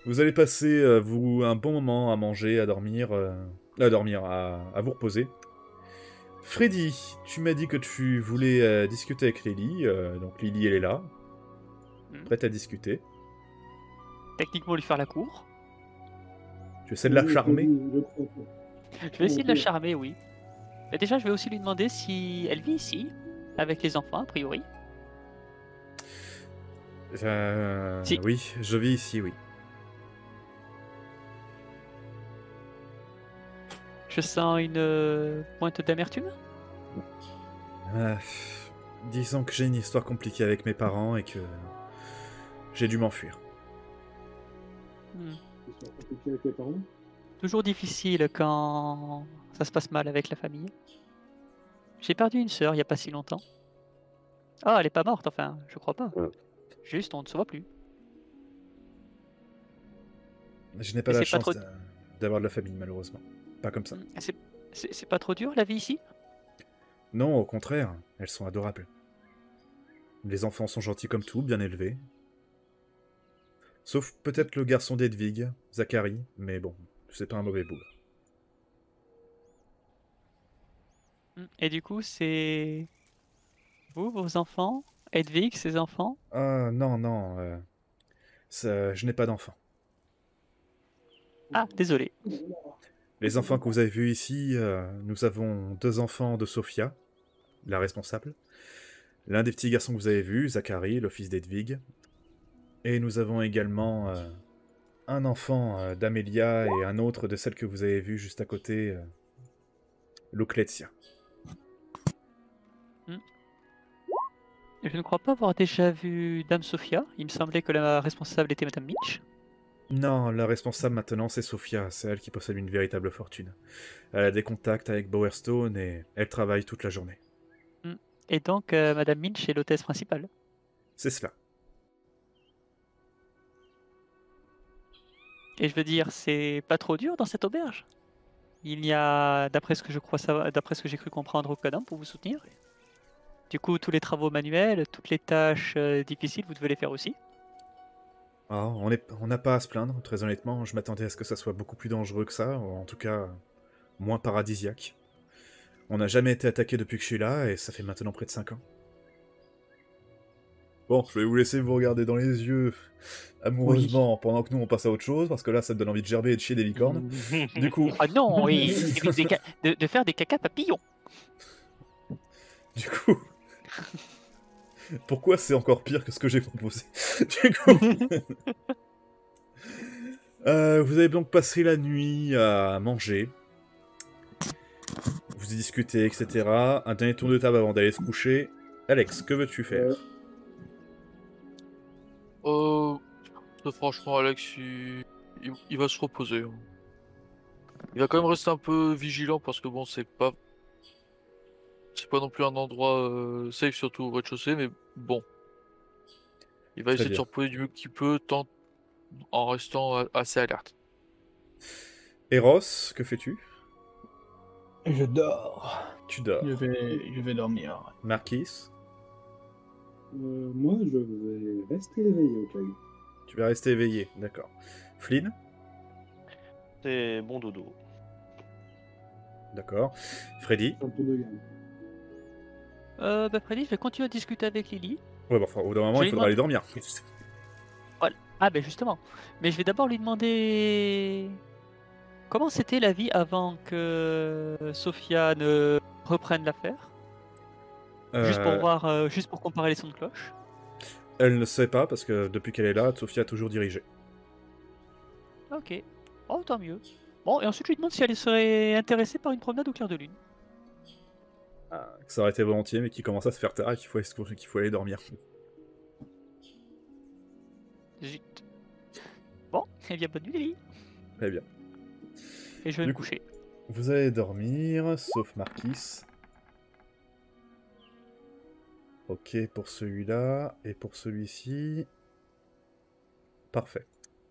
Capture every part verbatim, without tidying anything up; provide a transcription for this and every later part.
Vous allez passer euh, vous un bon moment à manger, à dormir, euh, à dormir, à, à vous reposer. Freddy, tu m'as dit que tu voulais euh, discuter avec Lily, euh, donc Lily elle est là, Hmm. prête à discuter. Techniquement lui faire la cour. Tu essaies de la Vas-y, charmer? Freddy, je prends toi. Je vais essayer de la charmer, oui. Mais déjà, je vais aussi lui demander si elle vit ici, avec les enfants, a priori. Euh, Si. oui, je vis ici, oui. Je sens une euh, pointe d'amertume. Euh, disons que j'ai une histoire compliquée avec mes parents et que j'ai dû m'enfuir. Hmm. Histoire compliquée avec les parents. Toujours difficile quand ça se passe mal avec la famille. J'ai perdu une sœur il n'y a pas si longtemps. Ah, elle est pas morte, enfin, je crois pas. Ouais. Juste, on ne se voit plus. Je n'ai pas Et la c'est pas chance trop... d'a- d'avoir de la famille, malheureusement. Pas comme ça. Hmm, C'est c'est- c'est pas trop dur, la vie ici? Non, au contraire, elles sont adorables. Les enfants sont gentils comme tout, bien élevés. Sauf peut-être le garçon d'Edwig, Zachary, mais bon, c'est pas un mauvais bougre. Hmm. Et du coup, c'est... Vous, vos enfants? Edwig, ses enfants? Ah non, non, euh, ça- je n'ai pas d'enfants. Ah, désolé. Les enfants que vous avez vus ici, euh, nous avons deux enfants de Sophia, la responsable. L'un des petits garçons que vous avez vus, Zachary, le fils d'Edwig. Et nous avons également euh, un enfant euh, d'Amelia et un autre de celle que vous avez vue juste à côté, euh, Lucrezia. Hmm. Je ne crois pas avoir déjà vu Dame Sophia. Il me semblait que la responsable était Madame Mitch. Non, la responsable maintenant c'est Sophia, c'est elle qui possède une véritable fortune. Elle a des contacts avec Bowerstone et elle travaille toute la journée. Hmm. Et donc, euh, Madame Mitch est l'hôtesse principale. C'est cela. Et je veux dire, c'est pas trop dur dans cette auberge. Il y a, d'après ce que je crois savoir, d'après ce que j'ai cru comprendre, aucun homme pour vous soutenir. Du coup, tous les travaux manuels, toutes les tâches euh, difficiles, vous devez les faire aussi. Ah, on est- on n'a pas à se plaindre, très honnêtement. Je m'attendais à ce que ça soit beaucoup plus dangereux que ça, ou en tout cas moins paradisiaque. On n'a jamais été attaqué depuis que je suis là, et ça fait maintenant près de cinq ans. Bon, je vais vous laisser vous regarder dans les yeux amoureusement pendant que nous on passe à autre chose, parce que là ça me donne envie de gerber et de chier des licornes. Du coup, Ah non, oui, d'éviter des ca- de, de faire des caca papillons. du coup, pourquoi c'est encore pire que ce que j'ai proposé? Du coup, euh, vous avez donc passé la nuit à manger, vous y discutez, et cetera. Un dernier tour de table avant d'aller se coucher. Alex, que veux-tu faire? Ouais. Euh, très franchement, Alex, il... il- il va se reposer, hein. Il va quand même rester un peu vigilant parce que bon, c'est pas, c'est pas non plus un endroit euh, safe, surtout au rez-de-chaussée, mais bon, il va Très essayer de se bien. reposer du mieux qu'il peut, tant en restant euh, assez alerte. Eros, que fais-tu? Je dors. Tu dors. Je vais, je vais dormir. Marquis, Euh, moi, je vais rester éveillé au cas où. tu vas rester éveillé, d'accord. Flynn, C'est bon dodo. d'accord. Freddy, Un peu de gamme. Euh, bah, Freddy, je vais continuer à discuter avec Lily. ouais, bah, enfin, au bout d'un moment, Je il lui faudra demande- aller dormir. Voilà. Ah, ben justement. Mais je vais d'abord lui demander comment c'était la vie avant que Sophia ne reprenne l'affaire. Juste pour Euh, voir, euh, juste pour comparer les sons de cloche. Elle ne sait pas, parce que depuis qu'elle est là, Sophia a toujours dirigé. Ok. Oh, tant mieux. Bon, et ensuite je lui demande si elle serait intéressée par une promenade au clair de lune. Que ça aurait été volontiers, mais qui commence à se faire tard et qu'il faut, qu'il faut aller dormir. Zut. Bon, eh bien bonne nuit Lily. Très bien. Et je vais Du me coup- coucher. Vous allez dormir, sauf Marquis. Ok, pour celui-là, et pour celui-ci... Parfait.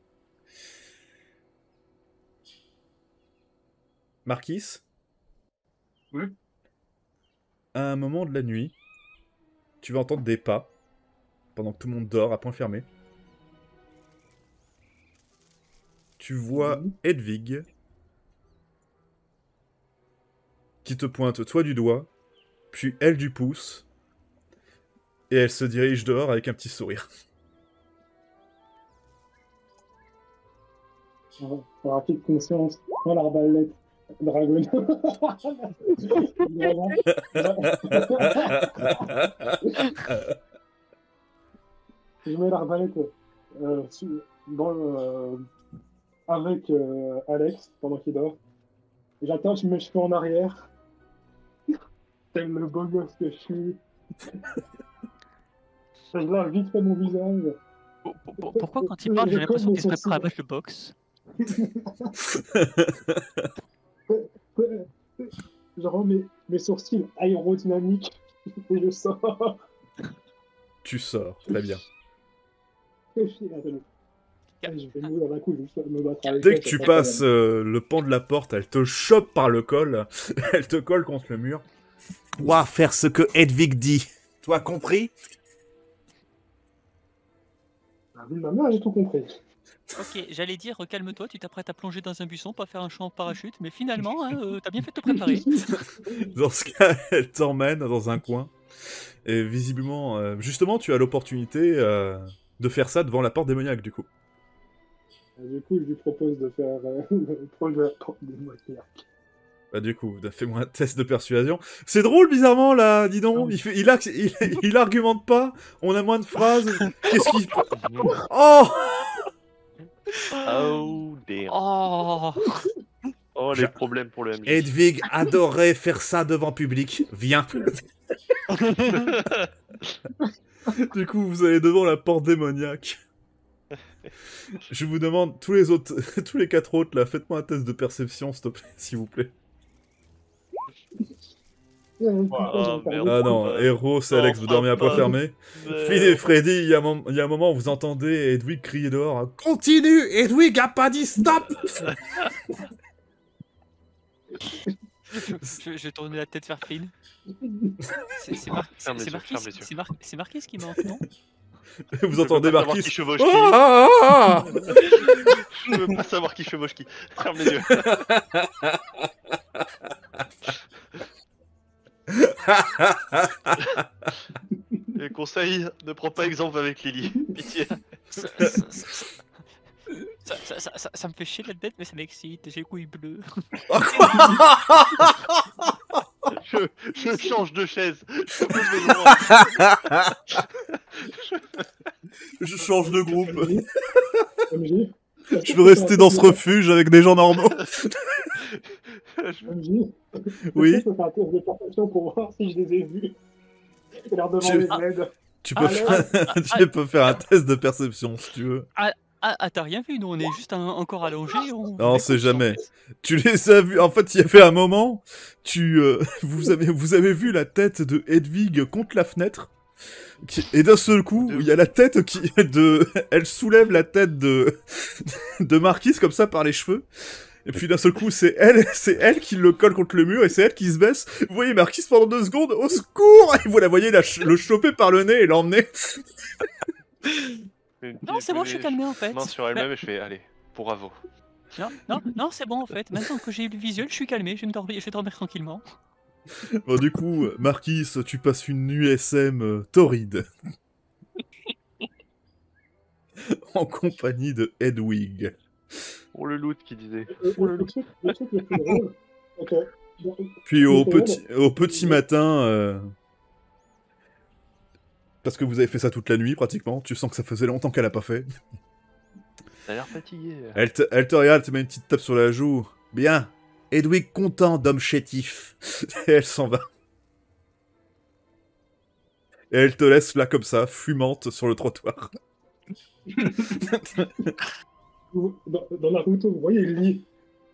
Marquis, Oui. à un moment de la nuit, tu vas entendre des pas, pendant que tout le monde dort à point fermé. tu vois Mhm. Hedwig qui te pointe toi du doigt, puis elle du pouce, et elle se dirige dehors avec un petit sourire. Pour rapide conscience, dans l'arbalète, dragon. Vraiment. Je mets l'arbalète euh, su- dans le- euh, avec euh, Alex pendant qu'il dort. J'attache mes cheveux en arrière. Tel le beau gosse que je suis. Je lave vite fait mon visage. Pour- pour- pour- Pourquoi quand il parle, j'ai Je l'impression colle qu'il se mes prépare à sourcils. battre le box? Je rends mes, mes sourcils aérodynamiques et je sors. Tu sors, très bien. Je vais mourir d'un coup, je vais me battre avec Dès elle, que tu c'est pas passes euh, le pan de la porte, elle te chope par le col, elle te colle contre le mur. Dois faire ce que Hedwig dit. Toi compris? La vie de ma mère, j'ai tout compris. Ok, j'allais dire, calme-toi, tu t'apprêtes à plonger dans un buisson, pas faire un champ en parachute, mais finalement, hein, euh, t'as bien fait de te préparer. Dans ce cas, elle t'emmène dans un coin. Et visiblement, euh, justement, tu as l'opportunité euh, de faire ça devant la porte démoniaque, du coup. Du coup, je lui propose de faire euh, le projet à porte des moitiés. Bah du coup, fais-moi un test de persuasion. C'est drôle, bizarrement, là, dis donc. Il, fait, il, a, il, il argumente pas. On a moins de phrases. Qu'est-ce qu'il... Oh Oh, damn. Oh, Oh, les Ja- problèmes pour le M J. Hedwig adorait faire ça devant public. Viens. Du coup, vous allez devant la porte démoniaque. Je vous demande, tous les autres, tous les quatre autres, là, faites-moi un test de perception, s'il te plaît, s'il vous plaît. Ah, merde. Ah non, Euh, héros, c'est non, Alex, vous dormez à poids pas- fermé. Euh, Phil et Freddy, il y, a un mom- il y a un moment où vous entendez Hedwig crier dehors. hein, Continue, Hedwig a pas dit stop. je, je tourne la tête vers Phil. C'est c'est mar- Ferme les c'est yeux, marqué, ferme les yeux. c'est mar- c'est marqué ce qui manque, non? Vous Je veux entendez pas savoir Marquis. qui chevauche qui. Ah, ah, ah. Je veux pas savoir qui chevauche qui. Ferme les yeux. Et conseil, ne prends pas exemple avec Lily. Pitié. Ça, ça- ça- ça- ça- ça- ça- ça me fait chier la tête, mais ça m'excite, j'ai les couilles bleues. Je, je change de chaise. Je pose mes droits. Je change de groupe. M J, Je veux rester dans ce refuge avec des gens normaux. Je- M J, Oui. je peux faire un test de perception pour voir si je les ai vus. Et leur Je- demander de l'aide. Tu peux, Ah, faire... tu peux faire un test de perception si tu veux. Ah, ah, t'as rien vu, nous on est juste un- encore allongés. On... Non, on c'est écoute, jamais. en fait. Tu les as vus. En fait, il y avait un moment. Tu, euh, vous avez, vous avez vu la tête de Hedwig contre la fenêtre. qui- Et d'un seul coup, il y a la tête qui, de, elle soulève la tête de, de Marquise comme ça par les cheveux. Et puis d'un seul coup, c'est elle, c'est elle qui le colle contre le mur et c'est elle qui se baisse. Vous voyez Marquise pendant deux secondes, au secours! Et vous la voyez la ch- le choper par le nez et l'emmener. Une Non, petite- c'est bon, je suis calmé en fait. Main sur elle-même et je fais, allez, pour Avo. Non, non, non, c'est bon en fait. Maintenant que j'ai eu le visuel, je suis calmé, je vais, me dormir, je vais dormir tranquillement. Bon, du coup, Marquise, tu passes une nuit S M euh, torride. En compagnie de Hedwig. Pour le loot qui disait. Le, le, le truc, le truc le plus drôle, c'est que Puis au Oui, petit, au petit matin, euh, parce que vous avez fait ça toute la nuit pratiquement, tu sens que ça faisait longtemps qu'elle a pas fait. T'as l'air fatigué. Elle te, elle te regarde, te met une petite tape sur la joue. Bien, Hedwig content d'homme chétif. Et elle s'en va. Et elle te laisse là comme ça, fumante sur le trottoir. dans, dans Naruto, vous voyez le lit.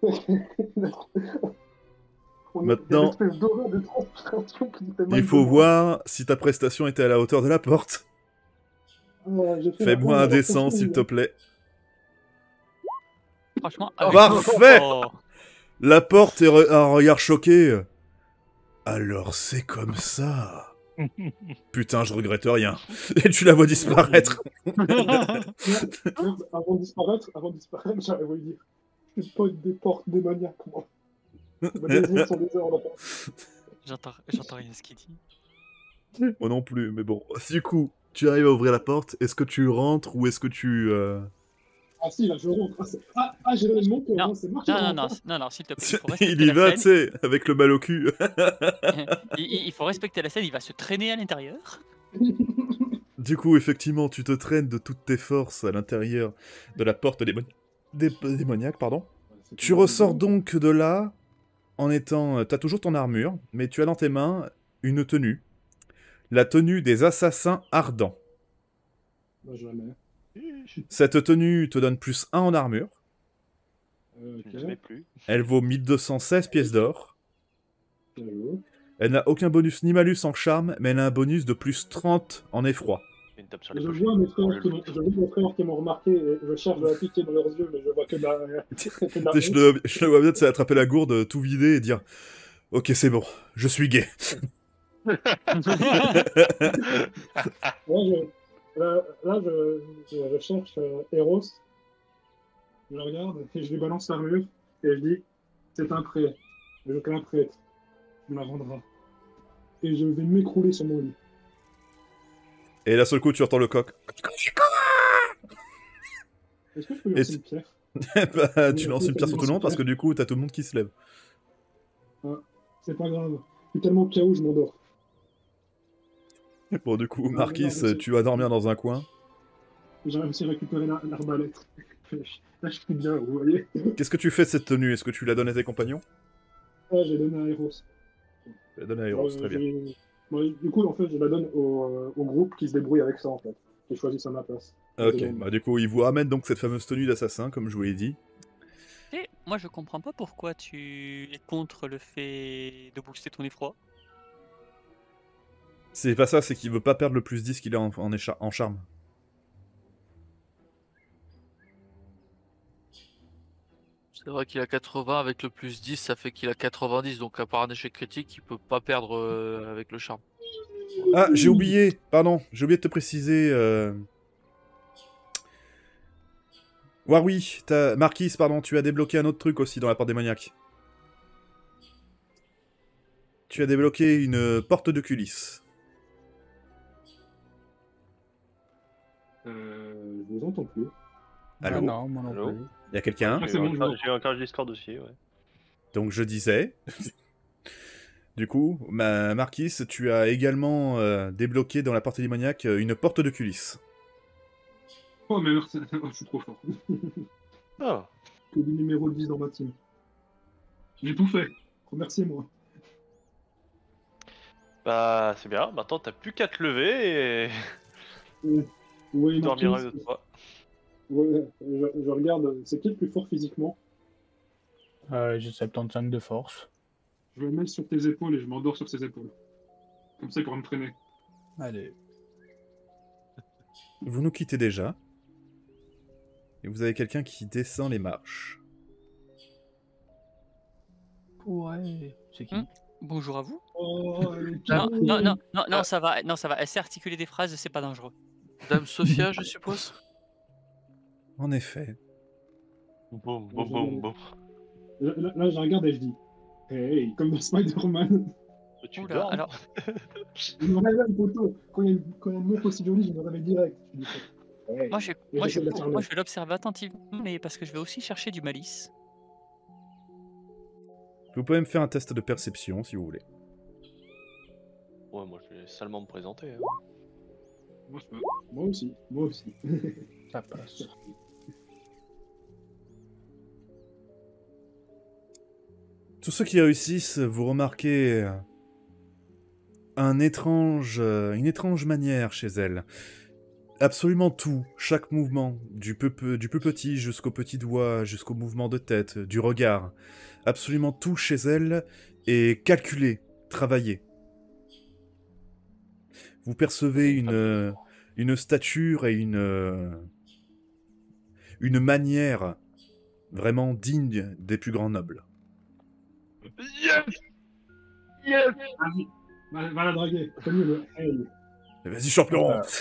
On a- Maintenant, il y a une espèce d'aura de transpiration qui nous fait mal Il faut dedans. voir si ta prestation était à la hauteur de la porte. Ah, j'ai fait Fais-moi la- un la dessin, pression, s'il te plaît. Franchement. Ah, parfait. Oh. La porte est re- un regard choqué. Alors c'est comme ça. Putain, je regrette rien. Et tu la vois disparaître. Merde, avant de disparaître, avant de disparaître, j'avais voulu dire. C'est pas des portes démoniaques, moi. Les yeux sont des heures là-bas. J'entends j'entends rien ce qu'il dit. Moi non plus, mais bon. Du coup, tu arrives à ouvrir la porte. Est-ce que tu rentres ou est-ce que tu... euh, Ah si, là, je rentre. Ah, c'est- ah, ah j'ai le nom que Non, non, c'est moi qui Non, non, rentre. non, hein. non, non, s'il te plaît, il faut respecter Il y la va, tu scène. sais, avec le mal au cul. il, il- il faut respecter la scène, il va se traîner à l'intérieur. Du coup, effectivement, tu te traînes de toutes tes forces à l'intérieur de la porte démoni- dé- démoniaque, pardon. C'est Tu pas ressors évident. donc de là en étant... T'as toujours ton armure, mais tu as dans tes mains une tenue. La tenue des assassins ardents. Bah, jamais. Cette tenue te donne plus un en armure. Euh, Je ne savais plus. Elle vaut mille deux cent seize pièces d'or. ok, j'avoue. Elle n'a aucun bonus ni malus en charme, mais elle a un bonus de plus trente en effroi. Une tape sur les Je poches. vois mes Pour le frères qui m'ont loot. je vois mes frères qui m'ont remarqué et je cherche de la piquer dans leurs yeux, mais je vois que de la, que de la Tu sais, je, honte. le, je le vois bien, tu sais, attraper la gourde, tout vider et dire « Ok, c'est bon, je suis gay. Ouais, je, là, là, je, je, je cherche euh, Eros. Je le regarde et je lui balance l'armure et je dis c'est un prêt. Je te la prête. Tu me la rendras. Et je vais m'écrouler sur mon lit. » Et là, seul coup, tu entends le coq. Est-ce que je peux lui Et lancer tu- une pierre? Bah, tu lances une pierre sur tout le monde parce que du coup, t'as tout le monde qui se lève. C'est pas grave. Je suis tellement K O, je m'endors. Bon, du coup, Non, Marquis, non, mais c'est- tu vas dormir dans un coin. J'ai réussi à récupérer la- l'arbalète. Là, je suis bien, vous voyez. Qu'est-ce que tu fais de cette tenue? Est-ce que tu la donnes à tes compagnons? Ouais, j'ai donné à Eros. Tu la donnes à Eros, Euh, très bien. j'ai- Bon, du coup, en fait, je la donne au, euh, au groupe qui se débrouille avec ça, en fait. Qui choisit à ma place. Ok, Désolé. bah du coup, il vous ramène donc cette fameuse tenue d'assassin, comme je vous l'ai dit. Et moi, je comprends pas pourquoi tu es contre le fait de booster ton effroi. C'est pas ça, c'est qu'il veut pas perdre le plus dix qu'il a en, en, écha- en charme. C'est vrai qu'il a quatre-vingts avec le plus dix, ça fait qu'il a quatre-vingt-dix. Donc à part un échec critique, il peut pas perdre euh, avec le charme. Ah, j'ai oublié, pardon, j'ai oublié de te préciser. Euh... Warwi, t'as... Marquis, pardon, tu as débloqué un autre truc aussi dans la porte démoniaque. Tu as débloqué une porte de culisse. Euh, je vous entends plus. Allô? Ah non, moi non Allô plus. Il y a quelqu'un? Ah, J'ai c'est eu bon, un je car- vois. j'ai eu un carré Discord aussi, ouais. Donc je disais... Du coup, ma Marquis, tu as également euh, débloqué dans la porte démoniaque euh, une porte de culisse. Oh, mais merci. Oh, je suis trop fort. Ah, Que du numéro dix dans ma team. J'ai tout fait. Remerciez-moi. bah c'est bien. Maintenant, t'as plus qu'à te lever et Euh, ouais, tu dormiras Marquis, une autre fois. ouais, je, je regarde. C'est qui le plus fort physiquement? Euh, J'ai soixante-quinze de force. Je me mets sur tes épaules et je m'endors sur ses épaules. Comme ça, il pourra me traîner. Allez. Vous nous quittez déjà. Et vous avez quelqu'un qui descend les marches. Ouais. C'est qui? Hmm. Bonjour à vous. Oh, Non, non, non, non, non, Ah. ça va, non, ça va. Elle sait articuler des phrases, c'est pas dangereux. Dame Sophia, je suppose. En effet. Boum, boum, boum, boum. Là, là, là, je regarde et je dis hey, comme dans Spider-Man. Tu Oula, dors alors, Je me réveille, poteau. Quand il y a une, quand il y a une meuf aussi jolie, je me réveille direct. Je dis, hey. moi, je, Et moi, je, j'essaie de la moi, charmer. je vais l'observer attentivement, mais parce que je vais aussi chercher du malice. Vous pouvez me faire un test de perception si vous voulez. Ouais, moi je vais salement me présenter. hein. Moi, je peux. Moi aussi. Moi aussi. Ça passe. Tous ceux qui réussissent, vous remarquez euh, un étrange, euh, une étrange manière chez elle. Absolument tout, chaque mouvement, du plus, pe- du plus petit jusqu'au petit doigt, jusqu'au mouvement de tête, du regard. Absolument tout chez elle est calculé, travaillé. Vous percevez une, euh, une stature et une, euh, une manière vraiment digne des plus grands nobles. Yes Yes Va, va la draguer. Prenez le L. Vas-y, champion. Ah.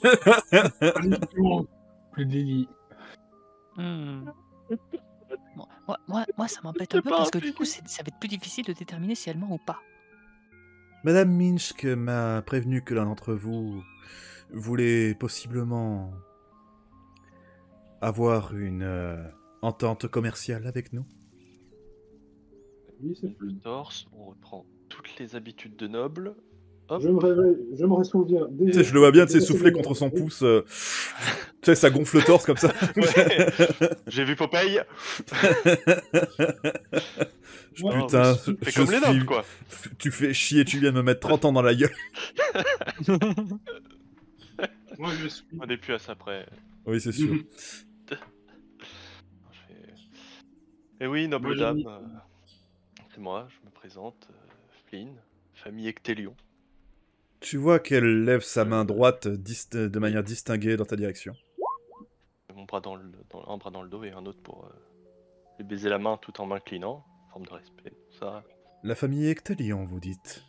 Plus de délit. Hmm. Moi, moi, moi, moi, ça m'embête un C'est peu pas parce un que du flic. coup, c'est- ça va être plus difficile de déterminer si elle ment ou pas. Madame Minsk m'a prévenu que l'un d'entre vous voulait possiblement avoir une euh, entente commerciale avec nous. Oui, c'est Le fou. torse, on reprend toutes les habitudes de noble. Hop. Je me réveille, je me souviens. Tu sais, je le vois bien, tu sais, souffler contre son pouce. euh, Tu sais, ça gonfle le torse comme ça. Ouais. J'ai vu Popeye. Je- Ouais, Putain, Fais je comme les suis- nobles, quoi. Tu fais chier, tu viens de me mettre trente ans dans la gueule. Moi, je suis. On n'est plus à ça près. Oui, c'est sûr. Je fais- Eh oui, noble Moi, j'ai dame. mis- euh, C'est moi, je me présente. euh, Flynn, famille Ectélion. Tu vois qu'elle lève sa main droite dist- de manière distinguée dans ta direction. Mon bras dans le, dans, un bras dans le dos et un autre pour euh, lui baiser la main tout en m'inclinant. Forme de respect. Ça. La famille Ectélion, vous dites.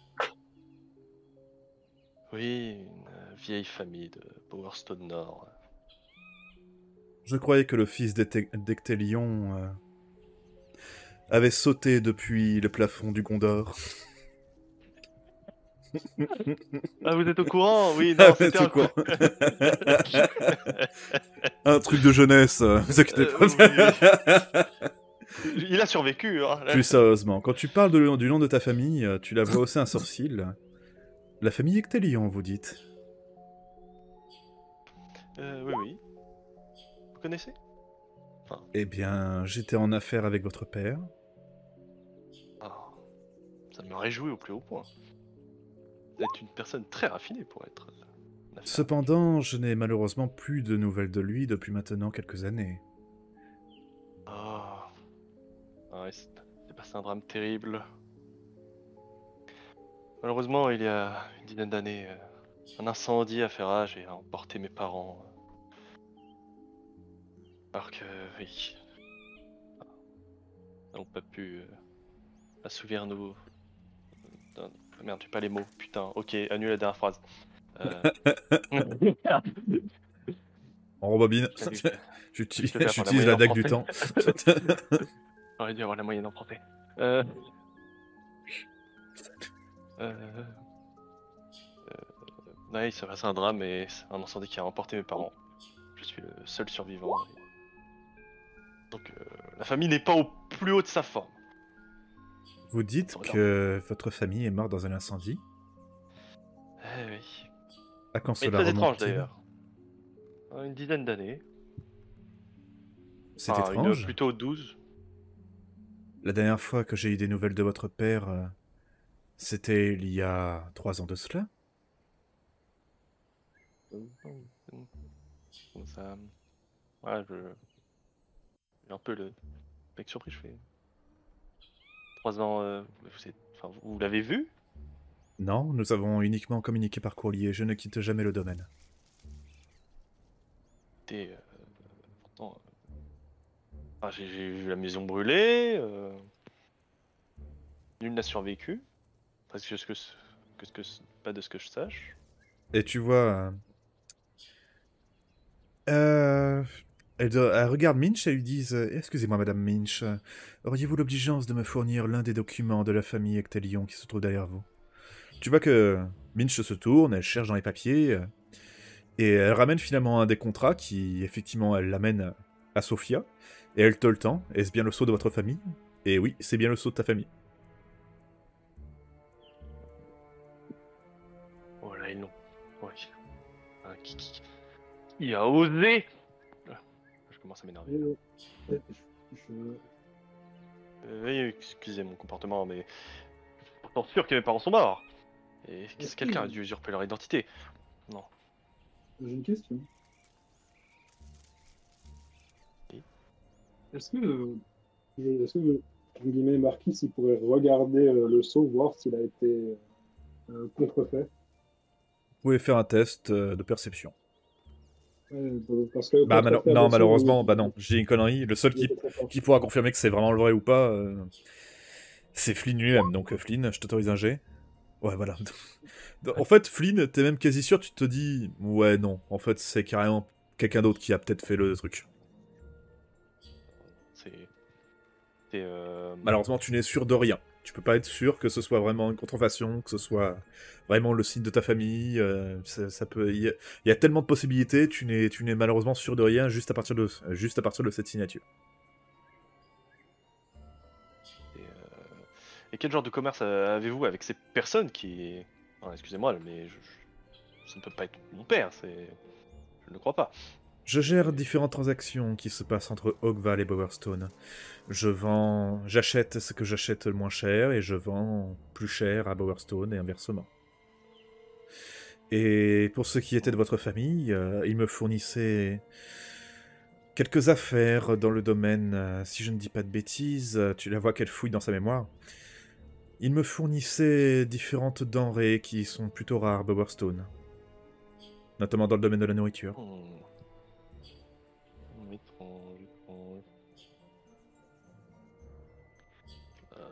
Oui, une euh, vieille famille de Powerstone Nord. Je croyais que le fils d'Ecte- d'Ectélion euh, avait sauté depuis le plafond du Gondor. Ah, vous êtes au courant? Oui, Ah, non, mais c'était c'est un quoi coup. Un truc de jeunesse, euh, vous inquiétez pas. Euh, Il a survécu, hein. Plus sérieusement, quand tu parles de- du nom de ta famille, euh, tu la vois hausser un sourcil. La famille Ectélion, vous dites. Euh, oui, oui. Vous connaissez? Eh bien, j'étais en affaire avec votre père. Ah, ça me réjouit au plus haut point. Vous êtes une personne très raffinée pour être. euh, en affaires. Cependant, je n'ai malheureusement plus de nouvelles de lui depuis maintenant quelques années. Ah. Ah ouais, c'est c'est passé un drame terrible. Malheureusement, il y a une dizaine d'années, euh, un incendie a fait rage et a emporté mes parents. Alors que, oui, nous n'avons pas pu euh, assouvir nos... d'un- ah merde, j'ai pas les mots, putain. Ok, annule la dernière phrase. Euh, On rebobine. Salut, je- J'utilise je vais faire j'utilise la la dague moyenne du en temps. J'aurais dû avoir la moyenne en français. Euh... Euh... Euh... Ouais, ça passe un drame et c'est un incendie qui a emporté mes parents. Je suis le seul survivant. et- Donc euh, la famille n'est pas au plus haut de sa forme. Vous dites que votre famille est morte dans un incendie? Eh oui. À quand C'est cela très étrange remonte-t-il? d'ailleurs. Euh, Une dizaine d'années. C'est Enfin, une- étrange. plutôt douze. La dernière fois que j'ai eu des nouvelles de votre père, euh, c'était il y a trois ans de cela. Comme ça. Ouais, je. J'ai un peu le mec surpris, je fais. Trois ans, euh, vous êtes. Enfin, vous, vous l'avez vu? Non, nous avons uniquement communiqué par courrier, je ne quitte jamais le domaine. Et, euh, pourtant, euh, enfin, j'ai j'ai vu la maison brûler. Euh... Nul n'a survécu. Parce que ce que, que, ce que pas de ce que je sache. Et tu vois... Euh... Elle, doit- elle regarde Minch et lui dit euh, excusez-moi, Madame Minch, euh, auriez-vous l'obligeance de me fournir l'un des documents de la famille Ectélion qui se trouve derrière vous? Tu vois que Minch se tourne, elle cherche dans les papiers, euh, et elle ramène finalement un des contrats qui, effectivement, elle l'amène à Sophia, et elle te le tend. Est-ce bien le sceau de votre famille? Et oui, c'est bien le sceau de ta famille. Oh là, ils l'ont. Ouais. Ah, qui, qui, qui a osé? Ah, je commence à m'énerver. Euh, je- je- Euh, oui, excusez mon comportement, mais. Je suis pourtant sûr que mes parents sont morts. Et qu'est-ce quelqu'un a dû usurper leur identité? Non. J'ai une question. Oui. Est-ce que, euh, est-ce que, entre guillemets, Marquis, il pourrait regarder euh, le sceau, voir s'il a été euh, contrefait? Vous pouvez faire un test euh, de perception. Ouais, parce que Bah, malo- contrefait non, le sceau, malheureusement, il- bah non, j'ai une connerie. Le seul il qui, était très fort. qui pourra confirmer que c'est vraiment le vrai ou pas, euh, c'est Flynn lui-même. Donc, euh, Flynn, je t'autorise un jet. Ouais, voilà. En fait, Flynn, t'es même quasi sûr, tu te dis, ouais, non, en fait, c'est carrément quelqu'un d'autre qui a peut-être fait le truc. C'est. C'est. Euh... Malheureusement, tu n'es sûr de rien. Tu peux pas être sûr que ce soit vraiment une contrefaçon, que ce soit vraiment le signe de ta famille. euh, ça, ça peut. Il y, a- il y a tellement de possibilités. Tu n'es, tu n'es malheureusement sûr de rien juste à partir de, juste à partir de cette signature. Et, euh, et quel genre de commerce euh, avez-vous avec ces personnes qui... Enfin, excusez-moi, mais je, je- ça ne peut pas être mon père, c'est... Je ne crois pas. Je gère différentes transactions qui se passent entre Oakvale et Bowerstone. Je vends, j'achète ce que j'achète le moins cher et je vends plus cher à Bowerstone et inversement. Et pour ce qui était de votre famille, euh, il me fournissait quelques affaires dans le domaine, euh, si je ne dis pas de bêtises, euh, tu la vois qu'elle fouille dans sa mémoire. Il me fournissait différentes denrées qui sont plutôt rares à Bowerstone, notamment dans le domaine de la nourriture. Hmm. Étrange, étrange. Euh,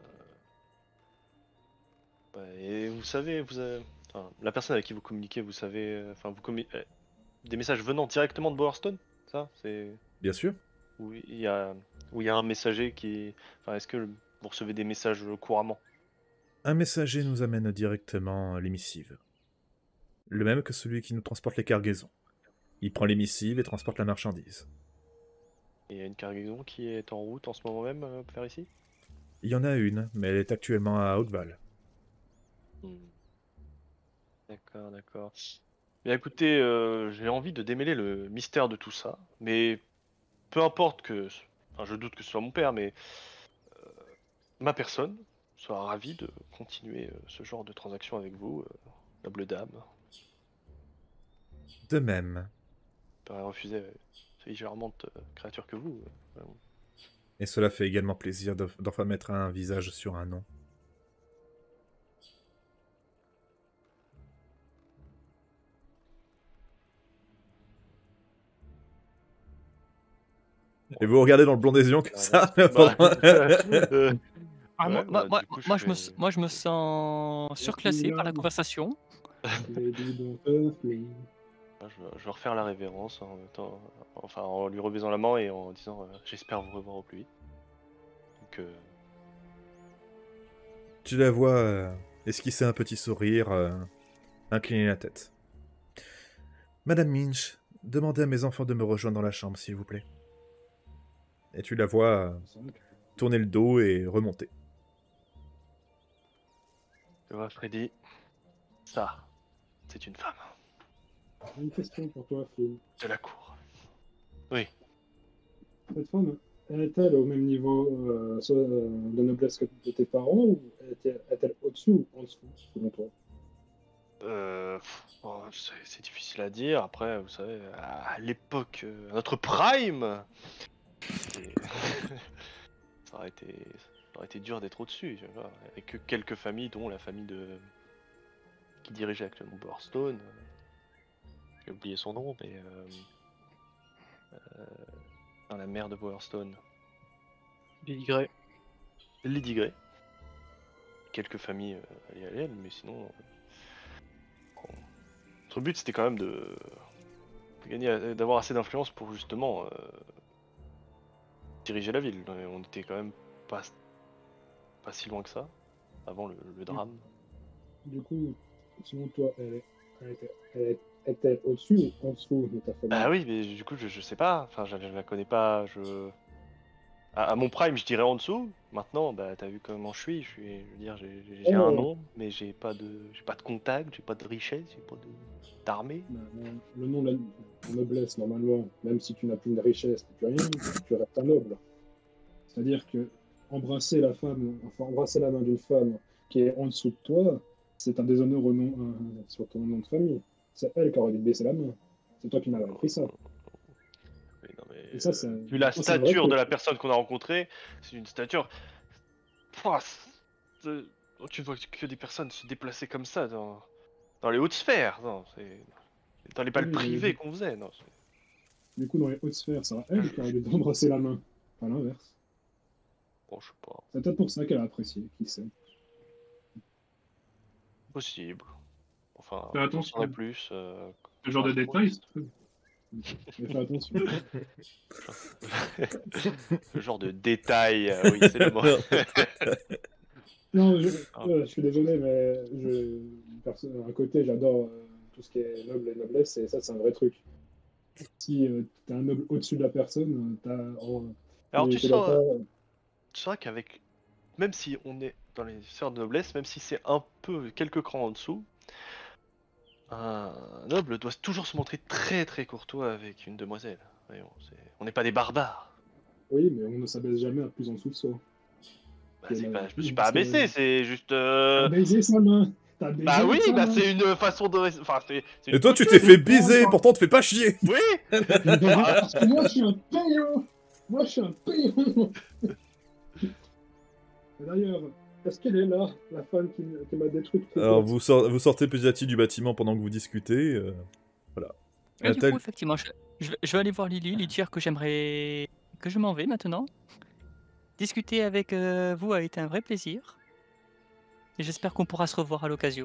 bah, et vous savez, vous avez... enfin, la personne avec qui vous communiquez, vous savez... euh, Enfin, vous communiquez... Des messages venant directement de Bowerstone. Ça, c'est... Bien sûr. Où il y a... Où il y a un messager qui... Enfin, est-ce que vous recevez des messages couramment? Un messager nous amène directement les missives. Le même que celui qui nous transporte les cargaisons. Il prend les missives et transporte la marchandise. Et il y a une cargaison qui est en route en ce moment même euh, vers ici? Il y en a une, mais elle est actuellement à Oakvale. Hmm. D'accord, d'accord. Bien écoutez, euh, j'ai envie de démêler le mystère de tout ça, mais peu importe que... Enfin, je doute que ce soit mon père, mais ma personne soit ravie de continuer euh, ce genre de transaction avec vous, euh, noble dame. De même. Je pourrais refuser euh, ces charmantes euh, créatures que vous. euh, vraiment. Et cela fait également plaisir d'enf- d'enfin mettre un visage sur un nom. Et vous regardez dans le blanc des yeux comme ça Bah, pendant- euh, Ah, ouais, moi, bah, moi- du coup, moi, je je me, fais- moi, je me sens surclassé par la conversation. Les deux dont peuvent, mais- je, vais- je vais refaire la révérence en même temps, enfin en lui rebaisant la main et en disant euh, j'espère vous revoir au plus vite. Donc, euh, Tu la vois euh, esquisser un petit sourire, euh, incliner la tête. Madame Minch, demandez à mes enfants de me rejoindre dans la chambre, s'il vous plaît. Et tu la vois euh, tourner le dos et remonter. tu vois, Freddy, ça, c'est une femme J'ai une question pour toi, Phil. de la cour. Oui. Cette femme, est-elle au même niveau euh, soit, euh, de noblesse que de tes parents ou est-elle est-elle au-dessus ou en dessous, selon toi? Euh, pff, bon, c'est c'est difficile à dire. Après, vous savez, à l'époque, euh, à notre prime, c'était- ça aurait été, ça aurait été dur d'être au-dessus. Tu vois, avec que quelques familles, dont la famille de qui dirigeait actuellement Bowerstone. euh, J'ai oublié son nom, mais euh, euh, enfin, la mère de Bowerstone, Lily Grey. Lady Grey. Quelques familles euh, alliées à elle, mais sinon, euh, notre but c'était quand même de, de gagner, euh, d'avoir assez d'influence pour justement euh, diriger la ville. Et on était quand même pas, pas si loin que ça, avant le, le drame. Du coup, selon toi, elle, est- elle était- elle est- est-elle au-dessus ou en dessous de ta famille? Bah oui, mais du coup, je, je sais pas, enfin, je, je la connais pas, je... À, à mon prime, je dirais en dessous. Maintenant, bah, t'as vu comment je suis, je suis, je veux dire, j'ai j'ai- j'ai un Oh. nom, mais j'ai pas de, j'ai pas de contact, j'ai pas de richesse, j'ai pas de- d'armée. Ben, ben, le nom de la la noblesse, normalement, même si tu n'as plus de richesse, plus rien, tu restes un noble. C'est-à-dire que embrasser la femme, enfin embrasser la main d'une femme qui est en dessous de toi, c'est un déshonneur au nom, euh, sur ton nom de famille. C'est elle qui aurait dû te baisser la main. C'est toi qui m'avais appris ça. Oui, non, mais, Et ça, euh, c'est- vu la ça, c'est un vrai stature de truc. la personne qu'on a rencontrée, c'est une stature. Pouah, c'est- tu vois que des personnes se déplacer comme ça dans, dans les hautes sphères, non, c'est dans les balles Oui, mais privées du- qu'on faisait, non. c'est- Du coup, dans les hautes sphères, c'est elle qui aurait dû t'embrasser la main. Pas l'inverse. Bon, je sais pas. C'est peut-être pour ça qu'elle a apprécié, qui sait. Possible. Enfin, Fais j'en attention. saurai plus. Euh, Ce genre de Ouais, détails, c'est- mais fais attention. Ce genre de détail, euh, oui, c'est le mot. Non, je, Ah. ouais, je suis désolé, mais je, perso- à côté, j'adore euh, tout ce qui est noble et noblesse, et ça, c'est un vrai truc. Si euh, t'es un noble au-dessus de la personne, t'as. en- Alors t'es- tu t'es sens, là-bas, tu sens qu'avec, même si on est dans les sphères de noblesse, même si c'est un peu quelques crans en dessous, un noble doit toujours se montrer très très courtois avec une demoiselle. Voyons, c'est- on n'est pas des barbares. oui, mais on ne s'abaisse jamais à plus en dessous de soi. Bah, C'est c'est la- pas, je me suis pas c'est- abaissé, c'est juste. euh, T'as baisé sa main. T'as baisé Bah oui, sa bah main. c'est une façon de. Enfin, c'est. c'est une Et toi, tu coutume. t'es fait biaiser, pourtant, on te fait pas chier. Oui. Parce que moi, je suis un paillon. Moi, je suis un paillon. Et d'ailleurs, est-ce qu'elle est là, la femme qui, qui m'a détruit tout Alors, vous, sor- vous sortez petit à petit du bâtiment pendant que vous discutez. euh, Voilà. Et du Tel- coup, effectivement, je, je vais- je vais aller voir Lily, lui dire que j'aimerais que je m'en vais maintenant. Discuter avec euh, vous a été un vrai plaisir. Et j'espère qu'on pourra se revoir à l'occasion.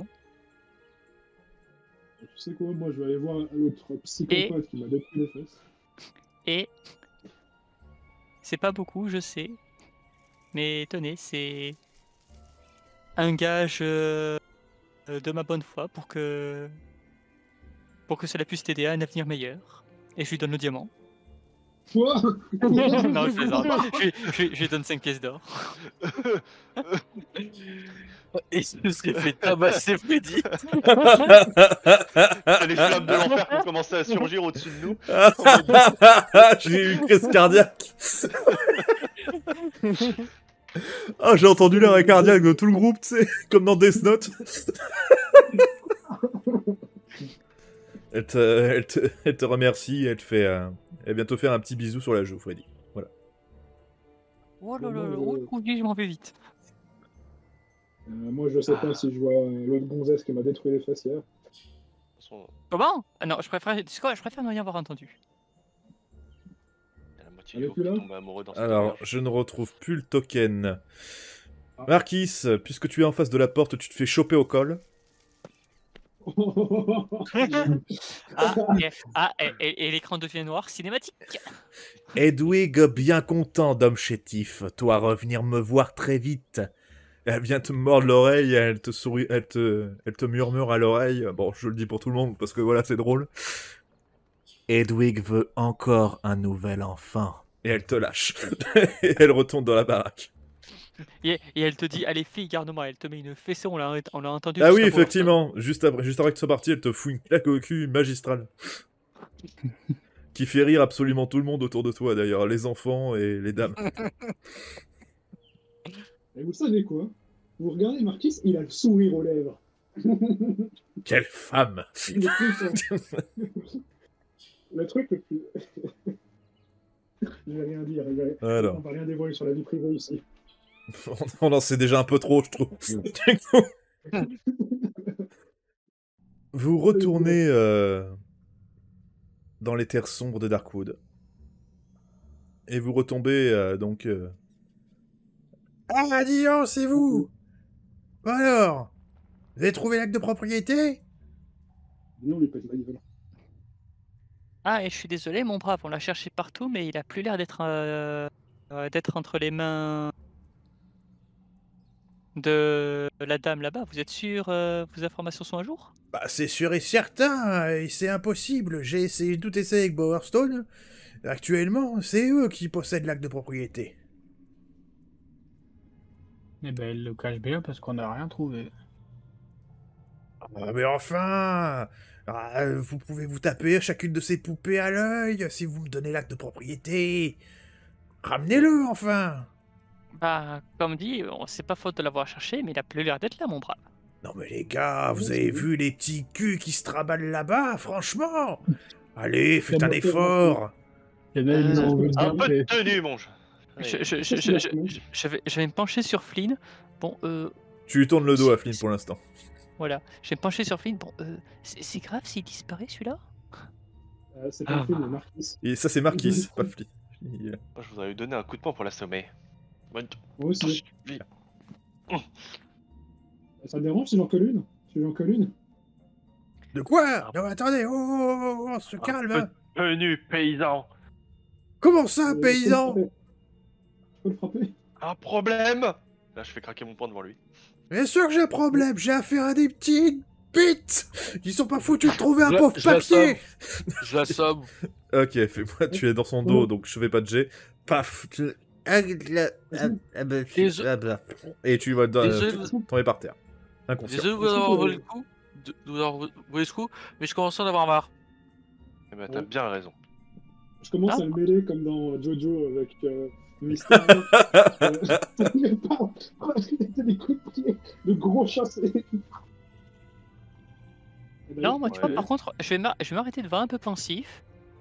Tu sais quoi, moi, je vais aller voir l'autre psychopathe qui m'a détruit les fesses. Et c'est pas beaucoup, je sais. Mais tenez, c'est un gage euh, de ma bonne foi pour que pour que cela puisse t'aider à un avenir meilleur. Et je lui donne le diamant. Quoi? Non, je plaisante. Je, lui- je lui- je lui donne cinq pièces d'or. Et je me serais fait tabasser Freddy. Les flammes de l'enfer qui ont commencé à surgir au-dessus de nous. J'ai eu une crise cardiaque. Ah, j'ai entendu l'arrêt cardiaque de tout le groupe, tu sais, comme dans Death Note. elle, te, elle, te, elle te remercie, elle te fait, euh, elle vient te faire un petit bisou sur la joue, Freddy. Voilà. Oh là là, là, oh, je m'en vais vite. Euh, moi, je sais pas si je vois euh, l'autre gonzesse qui m'a détruit les fesses hier. Comment? Ah non, je préfère, tu sais quoi, je préfère ne rien avoir entendu. La moitié Elle du est groupe plus là est tombé amoureux dans cette Alors, auberge. je ne retrouve plus le token. Ah. Marquis, puisque tu es en face de la porte, tu te fais choper au col. Ah, et, ah, et, et- et l'écran devient noir, cinématique. Edwig, bien content d'homme chétif, toi revenir me voir très vite. Elle vient te mordre l'oreille, elle te sourit, elle te, elle te murmure à l'oreille. Bon, je le dis pour tout le monde parce que voilà, c'est drôle. Edwig veut encore un nouvel enfant. Et elle te lâche. Et elle retourne dans la baraque. Et, et elle te dit, allez fille, garde-moi, elle te met une fessée, on l'a on l'a entendu. Ah oui, jusqu'à Powerstone. effectivement, juste après, juste après que tu sois parti, elle te fout une claque au cul magistrale. Qui fait rire absolument tout le monde autour de toi d'ailleurs, les enfants et les dames. Et vous savez quoi? Vous regardez Marquis, il a le sourire aux lèvres. Quelle femme! Il est content. Le truc le plus... Je vais rien dire, je vais- Alors. on va rien dévoiler sur la vie privée ici. On en sait déjà un peu trop, je trouve. Vous retournez euh, dans les terres sombres de Darkwood. Et vous retombez euh, donc... Euh... Ah, dis donc, c'est vous! Bon alors, vous avez trouvé l'acte de propriété? Non, lui pète la gueule. Ah, et je suis désolé, mon brave, on l'a cherché partout, mais il a plus l'air d'être euh, euh, d'être entre les mains de la dame là-bas. Vous êtes sûr euh, vos informations sont à jour? Bah, c'est sûr et certain, et c'est impossible. J'ai essayé tout essayé avec Bowerstone. Actuellement, c'est eux qui possèdent l'acte de propriété. Eh ben, elle le cache bien parce qu'on n'a rien trouvé. Ah, mais enfin, ah, vous pouvez vous taper chacune de ces poupées à l'œil si vous me donnez l'acte de propriété. Ramenez-le, enfin. Bah, comme dit, on- c'est pas faute de l'avoir cherché, mais il a plus l'air d'être là, mon brave. Non mais les gars, vous avez vu les petits culs qui se traballent là-bas, franchement. Allez, faites un effort. Il y en a une Euh, numéro un vingt, peu de mais- tenue, mon jeu. Je, Allez. je, je, je, je, je- je vais, je vais me pencher sur Flynn. Bon, euh, Tu lui tournes le dos à Flynn pour l'instant. voilà. Je vais me pencher sur Flynn. Bon, euh, c'est c'est grave s'il disparaît celui-là? Euh, c'est pas le film, le Marquis. Et ça c'est Marquis, pas Flynn. Il- Moi, je vous avais donné un coup de poing pour l'assommer. Bonne- Moi aussi. Oui. Ça te dérange si j'en colle une? Tu veux en coller une? De quoi? Non, attendez, oh, oh, oh, oh, on se calme. Venu, paysan. Comment ça, Euh, paysan? Je peux le frapper? Un problème. Là, je fais craquer mon poing devant lui. Bien sûr que j'ai un problème, j'ai affaire à des petits bites qui sont pas foutus de trouver un Je la- pauvre je papier. Je l'assomme. Ok, fais-moi tuer dans son dos, donc je fais pas de jet. Paf. tu- ah, la- ah, ah, bah, tu- Désolé. ah, bah. Et tu vas Désolé de vous- tomber par terre. Inconscient. Désolé de vous avoir volé le coup. De de vous avoir volé ce coup, mais je commence à en avoir marre. Eh ben, t'as Ouais. bien raison. Je commence Ah. à le mêler comme dans Jojo avec euh, Mysterio. euh, il parle, il était des coups de pied, de gros chassés. Non, moi, tu vois, Ouais. par contre, je vais m'a- je vais m'arrêter de voir un peu pensif.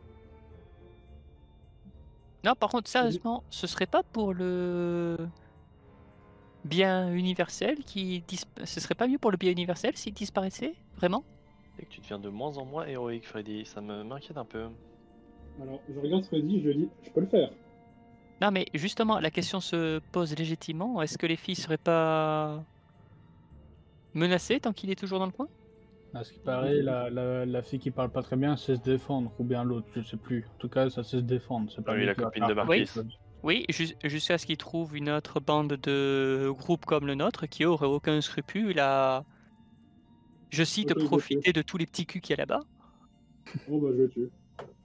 Non, par contre, sérieusement, ce serait pas pour le bien universel qui dis... Ce serait pas mieux pour le bien universel s'il disparaissait? Vraiment? Et que tu deviens de moins en moins héroïque, Freddy. Ça me m'inquiète un peu. Alors, je regarde Freddy, je lui dis, je peux le faire. Non, mais justement, la question se pose légitimement. Est-ce que les filles seraient pas menacées tant qu'il est toujours dans le coin? À ce qui paraît, la, la, la fille qui parle pas très bien sait se défendre, ou bien l'autre, je sais plus. En tout cas, ça sait se défendre. C'est pas Oui, lui la qui va copine de faire Marquis. quelque chose. Oui, jus- jusqu'à ce qu'il trouve une autre bande de groupes comme le nôtre qui aurait aucun scrupule à, je cite, Ok, ok, ok. profiter de tous les petits culs qu'il y a là-bas. Oh bah je le tue.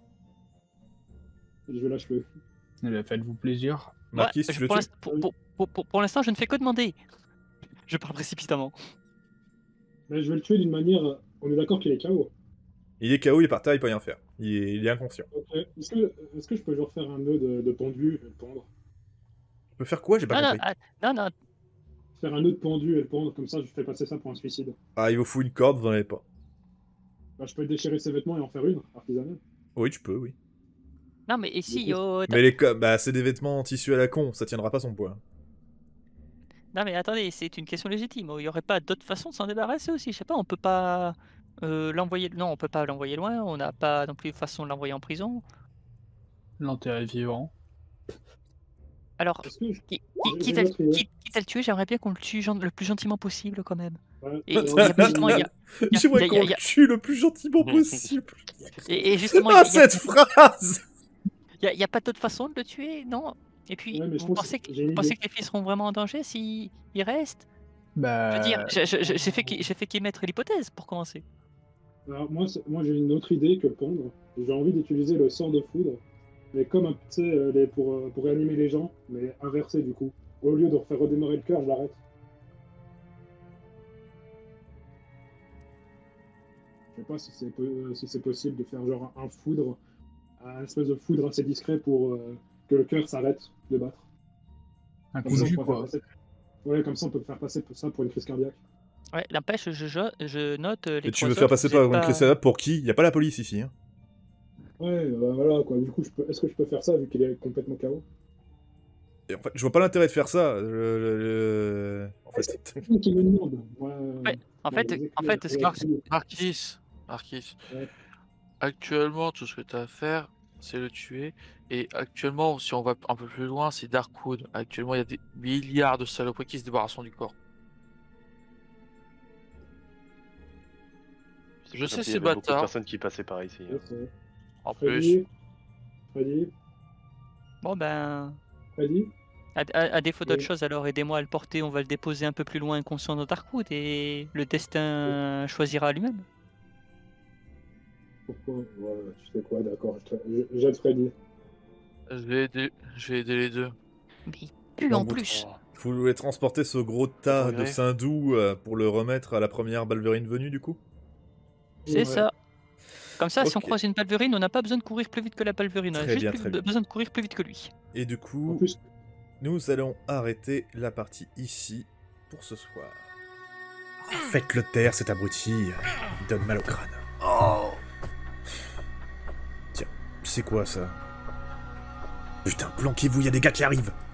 Je vais l'achever. Eh bien, faites-vous plaisir. Marquis, Ouais, tu je- le pour tues l'instant- pour- pour- pour- pour- pour l'instant, je ne fais que demander. Je parle précipitamment. Mais je vais le tuer d'une manière. On est d'accord qu'il est K O. Il est K O, il est par terre, il peut rien faire. Il est, il est inconscient. Ok. Est-ce que, est-ce que je peux genre faire un nœud de, de pendu et le pendre? Tu peux faire quoi? J'ai pas Non, non, compris. ah, non, non, Faire un nœud de pendu et le pendre, comme ça je fais passer ça pour un suicide. Ah, il vous faut une corde, vous en avez pas. Bah, je peux déchirer ses vêtements et en faire une, artisanale. Oui, tu peux, oui. non, mais ici, Du coup, oh, Mais les co- bah, c'est des vêtements en tissu à la con, ça tiendra pas son poids. non, mais attendez, c'est une question légitime. Il n'y aurait pas d'autre façon de s'en débarrasser aussi. Je sais pas, on peut pas euh, l'envoyer. Non, on peut pas l'envoyer loin. On n'a pas non plus de façon de l'envoyer en prison. L'enterrer vivant. Alors, Est-ce que je... qui- J'ai- qui- j'ai quitte à une autre idée. quitte- quitte à le tuer, j'aimerais bien qu'on le tue gen- le plus gentiment possible quand même. Ouais, Et, alors, il y a- justement, il y a- y a- J'aimerais y a- qu'on y a- le tue le plus gentiment possible. et- et justement, il Ah, y a- il y a- cette phrase! il y a, il y a pas d'autre façon de le tuer, non? Et puis, Ouais, mais je vous pense pensez, que que, j'ai vous une pensez idée. que les filles seront vraiment en danger s'ils ils restent? Bah, Je veux dire, je- je- je- j'ai fait qu'y- j'ai fait qu'émettre l'hypothèse pour commencer. alors, moi, c'est- moi j'ai une autre idée que le pendre. J'ai envie d'utiliser le sort de foudre, mais comme un, tu sais, euh, les- pour, euh, pour réanimer les gens, mais inversé du coup. Au lieu de refaire redémarrer le cœur, je l'arrête. Je sais pas si c'est po- si c'est possible de faire genre un foudre, un espèce de foudre assez discret pour euh, que le cœur s'arrête de battre. un Comme coup ça, de on jus, peut faire quoi. passer- Ouais, comme ça on peut faire passer ça pour une crise cardiaque. Ouais, n'empêche, je, je, je note euh, les Et tu veux trois faire autres, passer vous êtes par une crise cardiaque pour qui? Y a pas la police ici. Hein. Ouais, bah, voilà quoi. Du coup, je peux... est-ce que je peux faire ça vu qu'il est complètement K O? Et en fait, je vois pas l'intérêt de faire ça. Le- le- le- En fait, Qui me demande. Ouais, Ouais, En bon, fait, les en fait, ce qui- éclairs- Marquis, Marquis. Ouais. Actuellement, tout ce que tu as à faire, c'est le tuer. Et actuellement, si on va un peu plus loin, c'est Darkwood. Actuellement, il y a des milliards de saloperies qui se débarrassent du corps. Je sais, Il y c'est avait beaucoup de bâtard. personnes qui passaient par ici. hein. Ouais, c'est vrai. En plus, Freddy, Freddy, Bon ben, Freddy. à, à- à défaut d'autre Oui. chose, alors aidez-moi à le porter, on va le déposer un peu plus loin inconscient dans Darkwood et le destin choisira lui-même. Pourquoi? Ouais, tu sais quoi, d'accord. je te- je- J'aide Freddy. je vais aider, je vais aider les deux. Mais il pue Non, en vous- plus. vous voulez transporter ce gros tas Ouais. de Saint-Doux euh, pour le remettre à la première balverine venue, du coup? C'est Ouais. ça. Comme ça, si on Ok. croise une palverine, on n'a pas besoin de courir plus vite que la palverine, on a Très juste bien, plus- très bien. besoin de courir plus vite que lui. Et du En coup, plus, nous allons arrêter la partie ici pour ce soir. Faites-le taire, cet abruti. Il donne mal au crâne. Tiens, c'est quoi ça? Putain, planquez-vous, il y a des gars qui arrivent.